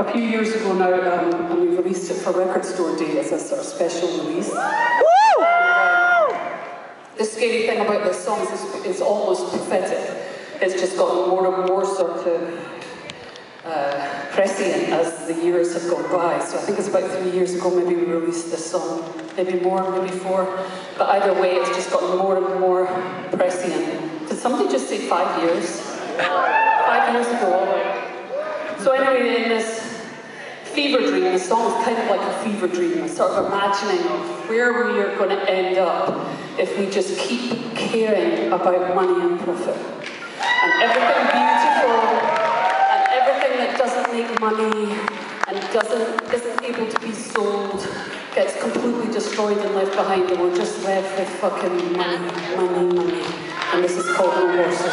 a few years ago now, and we released it for Record Store Day as a sort of special release. The scary thing about this song is it's almost prophetic. It's just gotten more and more sort of prescient as the years have gone by. So I think it's about 3 years ago maybe we released this song. Maybe more, maybe 4. But either way, it's just gotten more and more prescient. Did somebody just say 5 years? 5 years ago, all right. So anyway, in this fever dream, the song is kind of like a fever dream, a sort of imagining of where we are going to end up if we just keep caring about money and profit. And everything beautiful, and everything that doesn't make money, and isn't able to be sold, gets completely destroyed and left behind, and we're just left with fucking money, money, money. And this is called No Horses.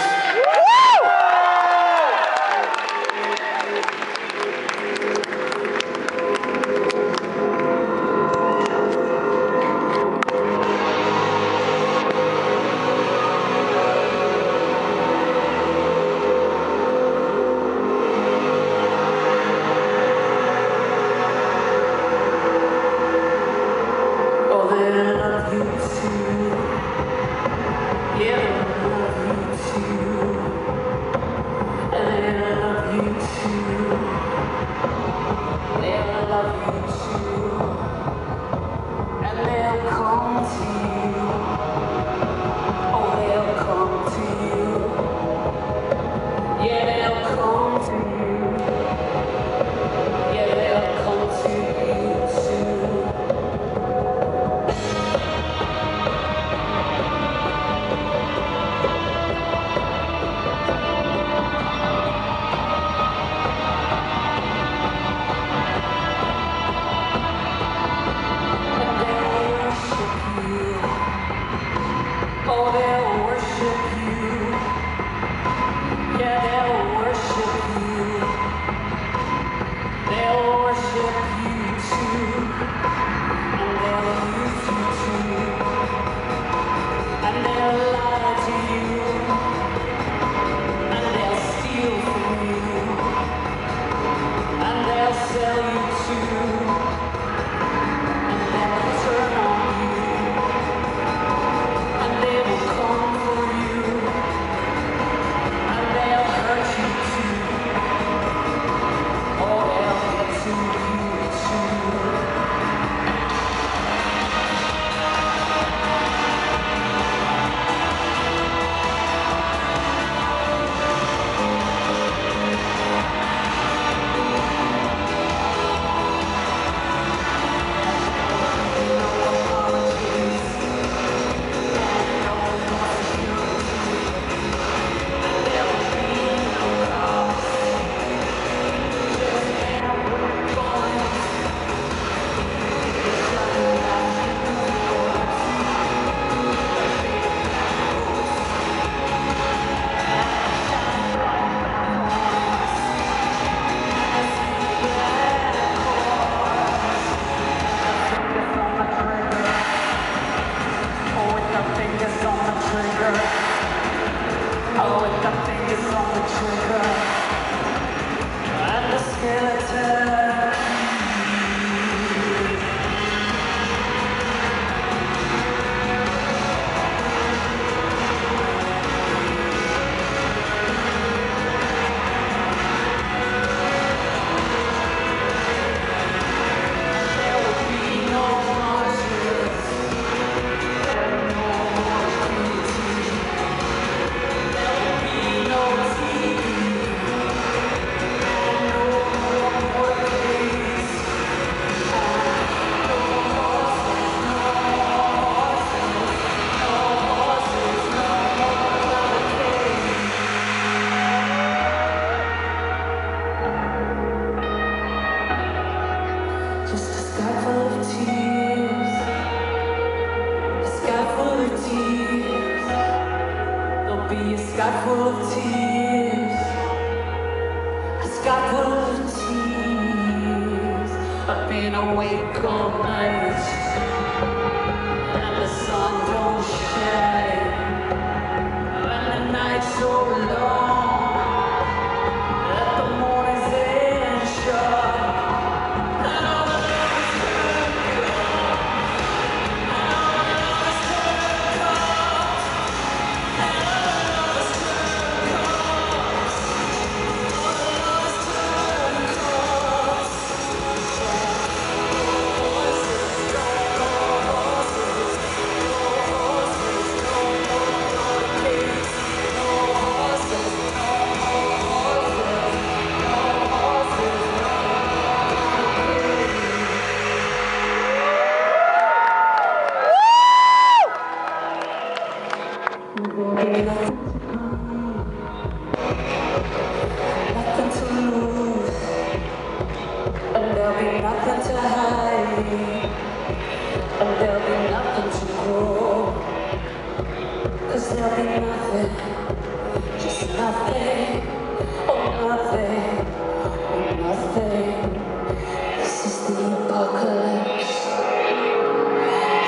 So long that the morning's in short.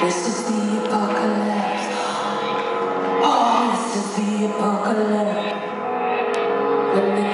This is the apocalypse. Oh, this is the apocalypse. When the